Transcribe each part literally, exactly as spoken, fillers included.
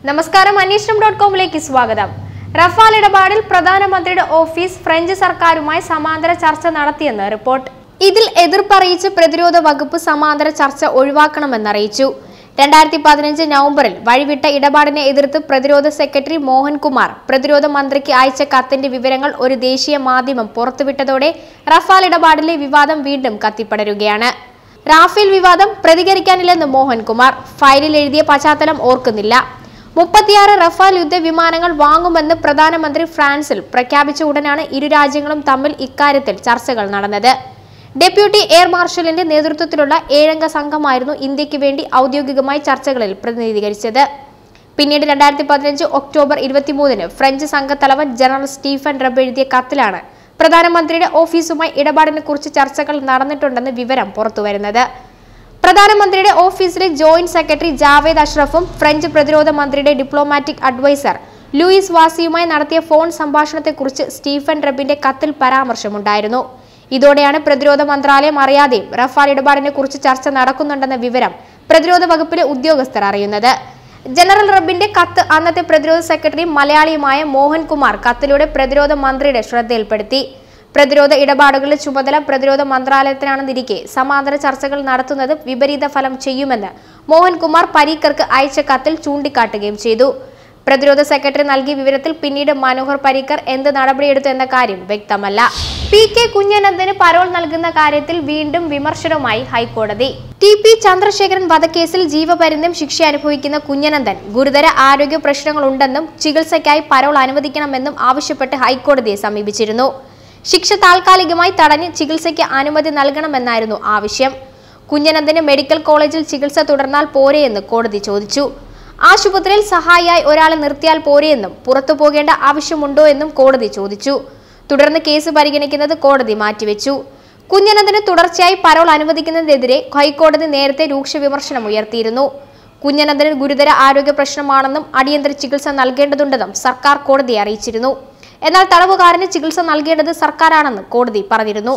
നമസ്കാരം, അന്വേഷണം ഡോട്ട് കോമിലേക്ക് സ്വാഗതം. റഫാൽ ഇടപാടിൽ പ്രധാനമന്ത്രിയുടെ ഓഫീസ് ഫ്രഞ്ച് സർക്കാരുമായി സമാന്തര ചർച്ച നടത്തിയെന്ന് റിപ്പോർട്ട്. ഇതിൽ എതിർപ്പറിയിച്ച് പ്രതിരോധ വകുപ്പ് സമാന്തര ചർച്ച ഒഴിവാക്കണമെന്നറിയിച്ചു. രണ്ടായിരത്തി പതിനഞ്ച് നവംബറിൽ വഴിവിട്ട ഇടപാടിനെ എതിർത്ത് പ്രതിരോധ സെക്രട്ടറി മോഹൻകുമാർ പ്രതിരോധ മന്ത്രിക്ക് അയച്ച കത്തിന്റെ വിവരങ്ങൾ ഒരു ദേശീയ മാധ്യമം പുറത്തുവിട്ടതോടെ റഫാൽ ഇടപാടിലെ വിവാദം വീണ്ടും കത്തിപ്പടരുകയാണ്. റാഫേൽ വിവാദം പ്രതികരിക്കാനില്ലെന്ന് മോഹൻകുമാർ ഫയലിൽ എഴുതിയ പശ്ചാത്തലം ഓർക്കുന്നില്ല. മുപ്പത്തിയാറ് റഫാൽ യുദ്ധവിമാനങ്ങൾ വാങ്ങുമെന്ന് പ്രധാനമന്ത്രി ഫ്രാൻസിൽ പ്രഖ്യാപിച്ച ഉടനാണ് ഇരു രാജ്യങ്ങളും തമ്മിൽ ഇക്കാര്യത്തിൽ ചർച്ചകൾ നടന്നത്. ഡെപ്യൂട്ടി എയർ മാർഷലിന്റെ നേതൃത്വത്തിലുള്ള ഏഴംഗ സംഘമായിരുന്നു ഇന്ത്യക്ക് വേണ്ടി ഔദ്യോഗികമായി ചർച്ചകളിൽ പ്രതിനിധീകരിച്ചത്. പിന്നീട് രണ്ടായിരത്തി പതിനഞ്ച് ഒക്ടോബർ ഇരുപത്തിമൂന്നിന് ഫ്രഞ്ച് സംഘത്തലവൻ ജനറൽ സ്റ്റീഫൻ റബ് എഴുതിയ കത്തിലാണ് പ്രധാനമന്ത്രിയുടെ ഓഫീസുമായി ഇടപാടിനെ കുറിച്ച് ചർച്ചകൾ നടന്നിട്ടുണ്ടെന്ന് വിവരം പുറത്തുവരുന്നത്. പ്രധാനമന്ത്രിയുടെ ഓഫീസിലെ ജോയിന്റ് സെക്രട്ടറി ജാവേദ് അഷ്റഫും ഫ്രഞ്ച് പ്രതിരോധ മന്ത്രിയുടെ ഡിപ്ലോമാറ്റിക് അഡ്വൈസർ ലൂയിസ് വാസിയുമായി നടത്തിയ ഫോൺ സംഭാഷണത്തെക്കുറിച്ച് സ്റ്റീഫൻ റബിന്റെ കത്തിൽ പരാമർശമുണ്ടായിരുന്നു. ഇതോടെയാണ് പ്രതിരോധ മന്ത്രാലയം അറിയാതെയും റഫാൽ ഇടപാടിനെ കുറിച്ച് ചർച്ച നടക്കുന്നുണ്ടെന്ന വിവരം പ്രതിരോധ വകുപ്പിലെ ഉദ്യോഗസ്ഥർ അറിയുന്നത്. ജനറൽ റബിന്റെ കത്ത് അന്നത്തെ പ്രതിരോധ സെക്രട്ടറി മലയാളിയുമായ മോഹൻകുമാർ കത്തിലൂടെ പ്രതിരോധ മന്ത്രിയുടെ ശ്രദ്ധയിൽപ്പെടുത്തി. പ്രതിരോധ ഇടപാടുകളുടെ ചുമതല പ്രതിരോധ മന്ത്രാലയത്തിനാണെന്നിരിക്കെ സമാന്തര ചർച്ചകൾ നടത്തുന്നത് വിപരീത ഫലം ചെയ്യുമെന്ന് മോഹൻകുമാർ പരീക്കർക്ക് അയച്ച കത്തിൽ ചൂണ്ടിക്കാട്ടുകയും ചെയ്തു. പ്രതിരോധ സെക്രട്ടറി നൽകിയ വിവരത്തിൽ പിന്നീട് മനോഹർ പരീക്കർ എന്ത് നടപടിയെടുത്തു എന്ന കാര്യം വ്യക്തമല്ല. പി കെ കുഞ്ഞനന്ദന് പരോൾ നൽകുന്ന കാര്യത്തിൽ വീണ്ടും വിമർശനവുമായി ഹൈക്കോടതി. ടി പി ചന്ദ്രശേഖരൻ വധക്കേസിൽ ജീവപര്യന്തം ശിക്ഷ അനുഭവിക്കുന്ന കുഞ്ഞനന്ദൻ ഗുരുതര ആരോഗ്യ പ്രശ്നങ്ങളുണ്ടെന്നും ചികിത്സയ്ക്കായി പരോൾ അനുവദിക്കണമെന്നും ആവശ്യപ്പെട്ട് ഹൈക്കോടതിയെ സമീപിച്ചിരുന്നു. ശിക്ഷ താൽക്കാലികമായി തടഞ്ഞ് ചികിത്സയ്ക്ക് അനുമതി നൽകണമെന്നായിരുന്നു ആവശ്യം. കുഞ്ഞനന്ദന് മെഡിക്കൽ കോളേജിൽ ചികിത്സ തുടർന്നാൽ പോരെയെന്ന് കോടതി ചോദിച്ചു. ആശുപത്രിയിൽ സഹായിയായി ഒരാളെ നിർത്തിയാൽ പോരെയെന്നും പുറത്തു പോകേണ്ട ആവശ്യമുണ്ടോ എന്നും കോടതി ചോദിച്ചു. തുടർന്ന് കേസ് പരിഗണിക്കുന്നത് കോടതി മാറ്റിവെച്ചു. കുഞ്ഞനന്ദന് തുടർച്ചയായി പരോൾ അനുവദിക്കുന്നതിനെതിരെ ഹൈക്കോടതി നേരത്തെ രൂക്ഷ വിമർശനം ഉയർത്തിയിരുന്നു. കുഞ്ഞനന്ദന് ഗുരുതര ആരോഗ്യ പ്രശ്നമാണെന്നും അടിയന്തര ചികിത്സ നൽകേണ്ടതുണ്ടെന്നും സർക്കാർ കോടതിയെ അറിയിച്ചിരുന്നു. എന്നാൽ തടവുകാരന് ചികിത്സ നൽകേണ്ടത് സർക്കാരാണെന്ന് കോടതി പറഞ്ഞിരുന്നു.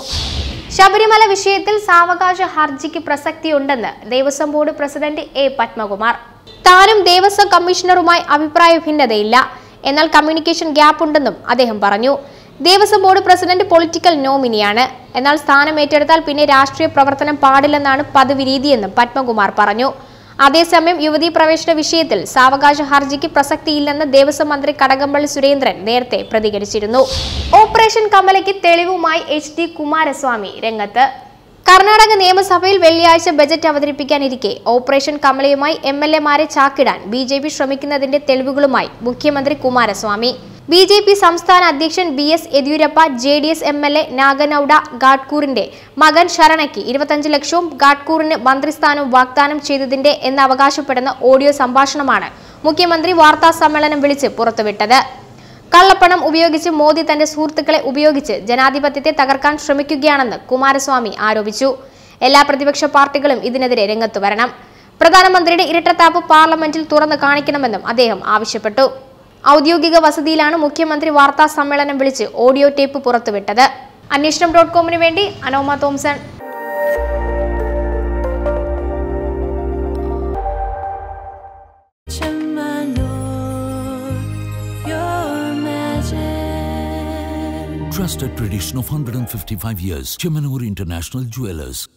ശബരിമല വിഷയത്തിൽ സാവകാശ ഹർജിക്ക് പ്രസക്തിയുണ്ടെന്ന് Devaswom board president A Padmakumar. താനും ദേവസ്വം കമ്മീഷണറുമായി അഭിപ്രായ ഭിന്നതയില്ല, എന്നാൽ കമ്മ്യൂണിക്കേഷൻ ഗ്യാപ്പ് ഉണ്ടെന്നും അദ്ദേഹം പറഞ്ഞു. ദേവസ്വം ബോർഡ് പ്രസിഡന്റ് പൊളിറ്റിക്കൽ നോമിനിയാണ്, എന്നാൽ സ്ഥാനം ഏറ്റെടുത്താൽ പിന്നെ രാഷ്ട്രീയ പ്രവർത്തനം പാടില്ലെന്നാണ് പതിവ് രീതിയെന്നും പത്മകുമാർ പറഞ്ഞു. അതേസമയം യുവതീ പ്രവേശന വിഷയത്തിൽ സാവകാശ ഹർജിക്ക് പ്രസക്തിയില്ലെന്ന് ദേവസ്വം മന്ത്രി കടകംപള്ളി സുരേന്ദ്രൻ നേരത്തെ പ്രതികരിച്ചിരുന്നു. ഓപ്പറേഷൻ കമലയ്ക്ക് തെളിവുമായി എച്ച് ഡി കുമാരസ്വാമി രംഗത്ത്. കർണാടക നിയമസഭയിൽ വെള്ളിയാഴ്ച ബജറ്റ് അവതരിപ്പിക്കാനിരിക്കെ ഓപ്പറേഷൻ കമലയുമായി എം എൽ എമാരെ ചാക്കിടാൻ ബി ജെ പി ശ്രമിക്കുന്നതിന്റെ തെളിവുകളുമായി മുഖ്യമന്ത്രി കുമാരസ്വാമി. ബി ജെ പി സംസ്ഥാന അധ്യക്ഷൻ B S Yeddyurappa J D S M L A Naganagouda ഗാഡ്കൂറിന്റെ മകൻ ശരണയ്ക്ക് ഇരുപത്തഞ്ച് ലക്ഷവും ഗാഡ്കൂറിന് മന്ത്രിസ്ഥാനവും വാഗ്ദാനം ചെയ്തതിന്റെ എന്ന് അവകാശപ്പെടുന്ന ഓഡിയോ സംഭാഷണമാണ് മുഖ്യമന്ത്രി വാർത്താ സമ്മേളനം വിളിച്ച് പുറത്തുവിട്ടത്. കള്ളപ്പണം ഉപയോഗിച്ച് മോദി തന്റെ സുഹൃത്തുക്കളെ ഉപയോഗിച്ച് ജനാധിപത്യത്തെ തകർക്കാൻ ശ്രമിക്കുകയാണെന്ന് കുമാരസ്വാമി ആരോപിച്ചു. എല്ലാ പ്രതിപക്ഷ പാർട്ടികളും ഇതിനെതിരെ രംഗത്തു വരണം. പ്രധാനമന്ത്രിയുടെ ഇരട്ടത്താപ്പ് പാർലമെന്റിൽ തുറന്നു കാണിക്കണമെന്നും അദ്ദേഹം ആവശ്യപ്പെട്ടു. ഔദ്യോഗിക വസതിയിലാണ് മുഖ്യമന്ത്രി വാർത്താ സമ്മേളനം വിളിച്ച് ഓഡിയോ ടേപ്പ് പുറത്തുവിട്ടത്. അന്വേഷണം ഡോട്ട് കോമിന് വേണ്ടി Anoma Thomson. Trusted tradition of one hundred fifty-five years. Chemanur International Jewelers.